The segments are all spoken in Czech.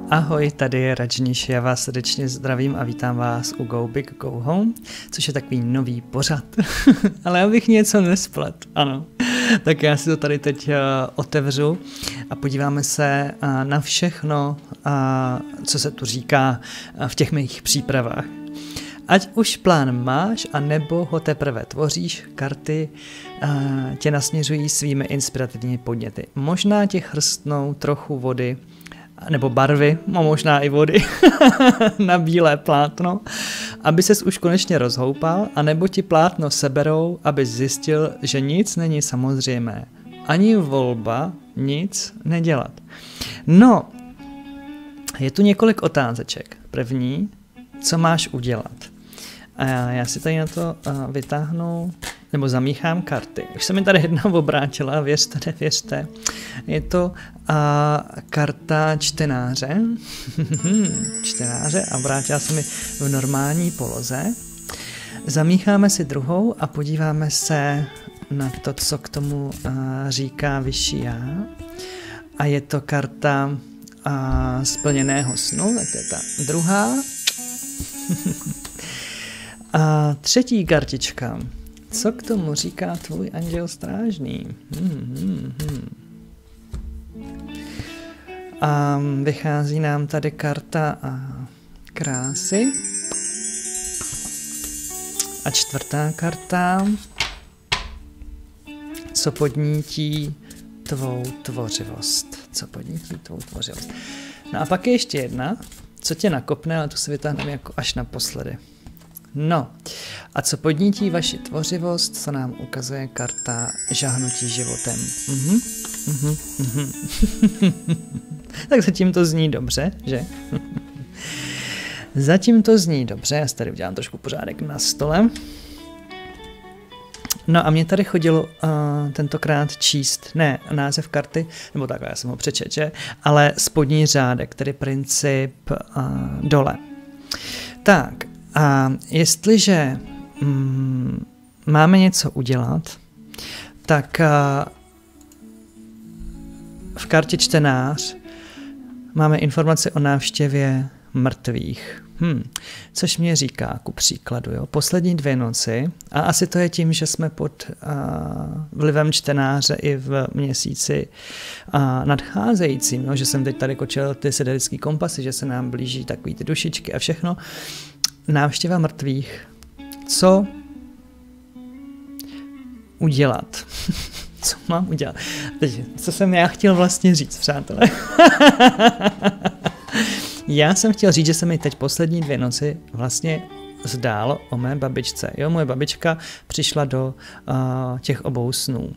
Ahoj, tady je Rajnish, já vás srdečně zdravím a vítám vás u Go Big Go Home, což je takový nový pořad, ale abych něco nesplet, ano. Tak já si to tady teď otevřu a podíváme se na všechno, co se tu říká v těch mých přípravách. Ať už plán máš, anebo ho teprve tvoříš, karty tě nasměřují svými inspirativními podněty. Možná tě chrstnou trochu vody, nebo barvy, a možná i vody, na bílé plátno, aby ses už konečně rozhoupal, anebo ti plátno seberou, aby zjistil, že nic není samozřejmé. Ani volba nic nedělat. No, je tu několik otázeček. První, co máš udělat? A já si tady na to vytáhnu, nebo zamíchám karty. Už se mi tady jedna obrátila, věřte, nevěřte. Je to karta čtenáře. Čtenáře a vrátila se mi v normální poloze. Zamícháme si druhou a podíváme se na to, co k tomu říká vyšší já. A je to karta splněného snu, tak to je ta druhá. A třetí kartička. Co k tomu říká tvůj anděl strážný? A vychází nám tady karta krásy. A čtvrtá karta. Co podnítí tvou tvořivost? Co podnítí tvou tvořivost? No a pak je ještě jedna, co tě nakopne, ale tu si vytáhneme jako až naposledy. No, a co podnítí vaši tvořivost, co nám ukazuje karta žahnutí životem. Tak zatím to zní dobře, že? Zatím to zní dobře, já si tady udělám trošku pořádek na stole. No a mě tady chodilo tentokrát číst, ne název karty, nebo takhle, já jsem ho přečet, že? Ale spodní řádek, tedy princip dole. Tak, a jestliže máme něco udělat, tak v kartě čtenář máme informace o návštěvě mrtvých. Což mě říká, ku příkladu, jo, poslední 2 noci, a asi to je tím, že jsme pod vlivem čtenáře i v měsíci nadcházejícím, jo, že jsem teď tady kočil ty siderický kompasy, že se nám blíží takový ty dušičky a všechno. Návštěva mrtvých. Co udělat? Co mám udělat? Teď, co jsem já chtěl vlastně říct, přátelé? Já jsem chtěl říct, že se mi teď poslední 2 noci vlastně zdálo o mé babičce. Jo, moje babička přišla do těch obou snů.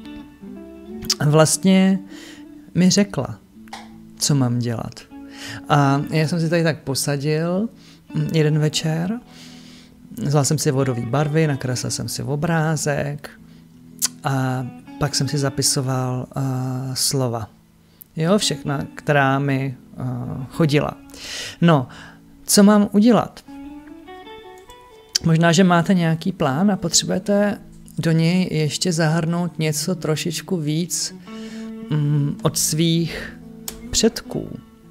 Vlastně mi řekla, co mám dělat. A já jsem si tady tak posadil jeden večer, vzal jsem si vodové barvy, nakreslil jsem si obrázek a pak jsem si zapisoval slova. Jo, všechna, která mi chodila. No, co mám udělat? Možná, že máte nějaký plán a potřebujete do něj ještě zahrnout něco trošičku víc od svých předků.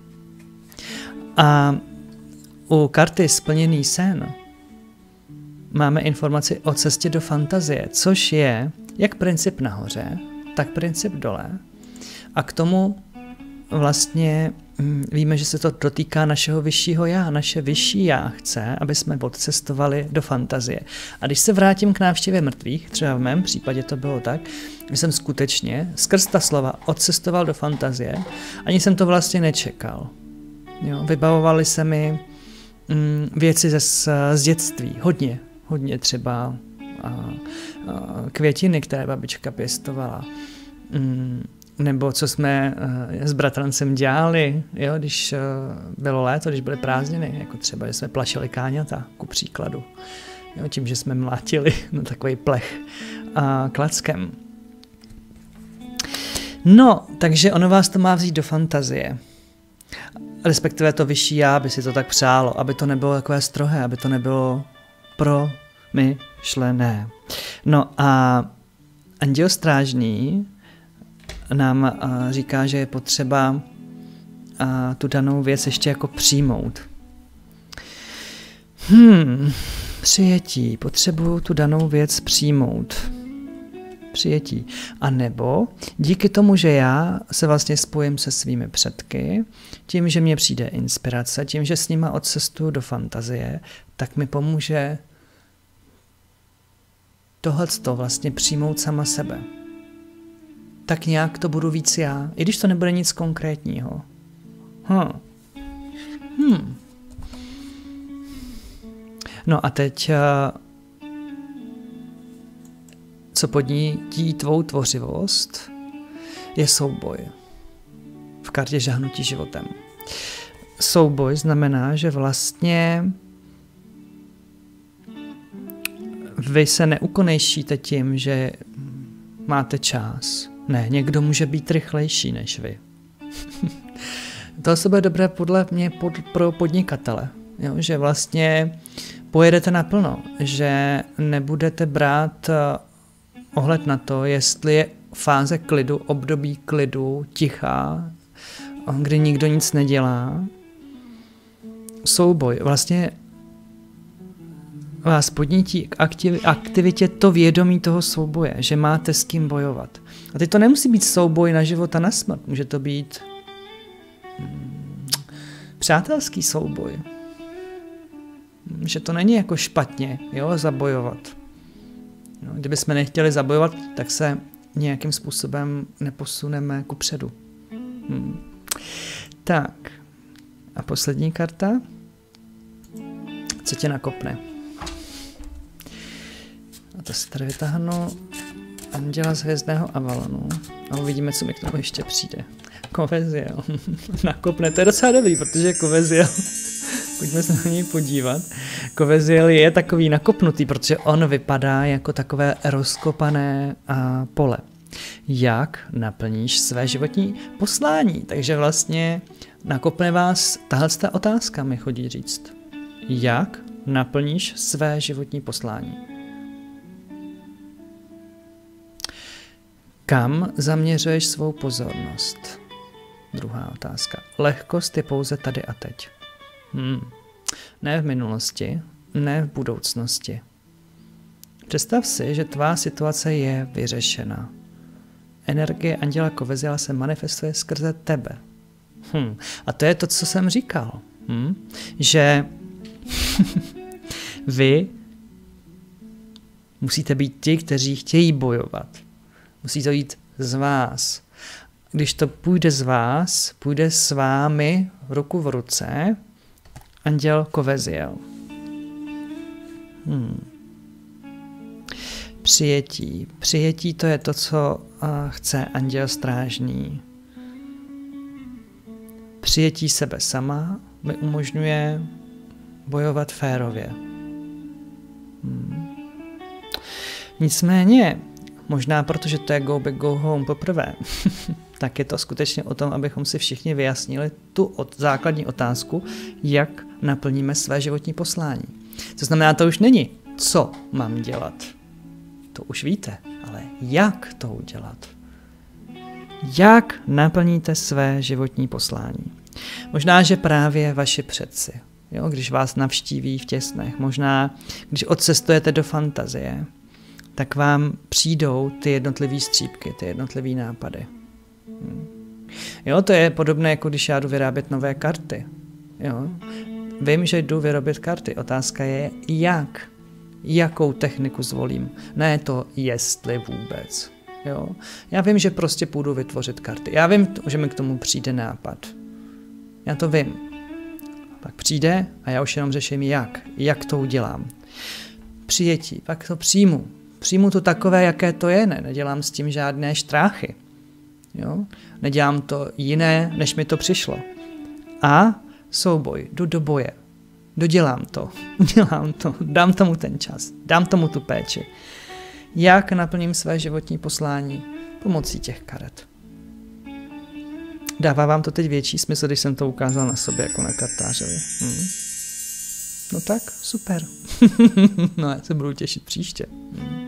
A u karty Splněný sen máme informaci o cestě do fantazie, což je jak princip nahoře, tak princip dole. A k tomu vlastně víme, že se to dotýká našeho vyššího já. Naše vyšší já chce, aby jsme odcestovali do fantazie. A když se vrátím k návštěvě mrtvých, třeba v mém případě to bylo tak, že jsem skutečně skrz ta slova odcestoval do fantazie, ani jsem to vlastně nečekal. Jo, vybavovaly se mi věci z dětství, hodně třeba květiny, které babička pěstovala, nebo co jsme s bratrancem dělali, jo, když bylo léto, když byly prázdniny, jako třeba, že jsme plašili káňata, ku příkladu, jo, tím, že jsme mlátili na takový plech klackem. No, takže ono vás to má vzít do fantazie. Respektive to vyšší já by si to tak přálo, aby to nebylo takové strohé, aby to nebylo promyšlené. No a anděl strážný nám říká, že je potřeba tu danou věc ještě jako přijmout. Přijetí. Potřebuju tu danou věc přijmout. Přijetí. A nebo díky tomu, že já se vlastně spojím se svými předky, tím, že mně přijde inspirace, tím, že s nima odcestuju do fantazie, tak mi pomůže tohleto vlastně přijmout sama sebe. Tak nějak to budu víc já, i když to nebude nic konkrétního. No a teď, co podnítí tvou tvořivost, je souboj. V kartě žahnutí životem. Souboj znamená, že vlastně vy se neukonejšíte tím, že máte čas. Ne, někdo může být rychlejší než vy. To se bude dobré podle mě pro podnikatele. Jo? Že vlastně pojedete naplno, že nebudete brát ohled na to, jestli je fáze klidu, období klidu, ticha, kdy nikdo nic nedělá. Souboj vlastně vás podnítí k aktivitě to vědomí toho souboje, že máte s kým bojovat. A teď to nemusí být souboj na život a na smrt, může to být přátelský souboj. Že to není jako špatně, jo, zabojovat. No, kdybychom nechtěli zabojovat, tak se nějakým způsobem neposuneme kupředu. Tak. A poslední karta. Co tě nakopne? A to si tady vytáhnu anděla z hvězdného Avalonu a uvidíme, co mi k tomu ještě přijde. Koveziel. Nakopne, to je docela dobrý, protože Koveziel, pojďme se na něj podívat, Koveziel je takový nakopnutý, protože on vypadá jako takové rozkopané pole. Jak naplníš své životní poslání? Takže vlastně nakopne vás, tahle otázka mi chodí říct. Jak naplníš své životní poslání? Kam zaměřuješ svou pozornost? Druhá otázka. Lehkost je pouze tady a teď. Ne v minulosti, ne v budoucnosti. Představ si, že tvá situace je vyřešena. Energie anděla Koveziela se manifestuje skrze tebe. A to je to, co jsem říkal. Že vy musíte být ti, kteří chtějí bojovat. Musí to jít z vás. Když to půjde z vás, půjde s vámi ruku v ruce anděl Koveziel. Přijetí. Přijetí to je to, co chce anděl strážný. Přijetí sebe sama mi umožňuje bojovat férově. Nicméně, možná protože to je Go Big Go Home poprvé, tak je to skutečně o tom, abychom si všichni vyjasnili tu základní otázku, jak naplníme své životní poslání. To znamená, to už není, co mám dělat. To už víte, ale jak to udělat? Jak naplníte své životní poslání? Možná, že právě vaši předci, jo, když vás navštíví v těsnech, možná, když odcestujete do fantazie, tak vám přijdou ty jednotlivé střípky, ty jednotlivé nápady. Jo, to je podobné, jako když já jdu vyrábět nové karty. Jo. Vím, že jdu vyrobit karty. Otázka je, jak? Jakou techniku zvolím? Ne to, jestli vůbec. Jo. Já vím, že prostě půjdu vytvořit karty. Já vím, že mi k tomu přijde nápad. Já to vím. Pak přijde a já už jenom řeším, jak to udělám. Přijetí, pak to přijmu. Přijmu to takové, jaké to je, nedělám s tím žádné štráchy. Jo? Nedělám to jiné, než mi to přišlo. A souboj, jdu do boje. Dodělám to, udělám to, dám tomu ten čas, dám tomu tu péči. Jak naplním své životní poslání? Pomocí těch karet. Dává vám to teď větší smysl, když jsem to ukázal na sobě jako na kartářovi. No tak, super. No já se budu těšit příště.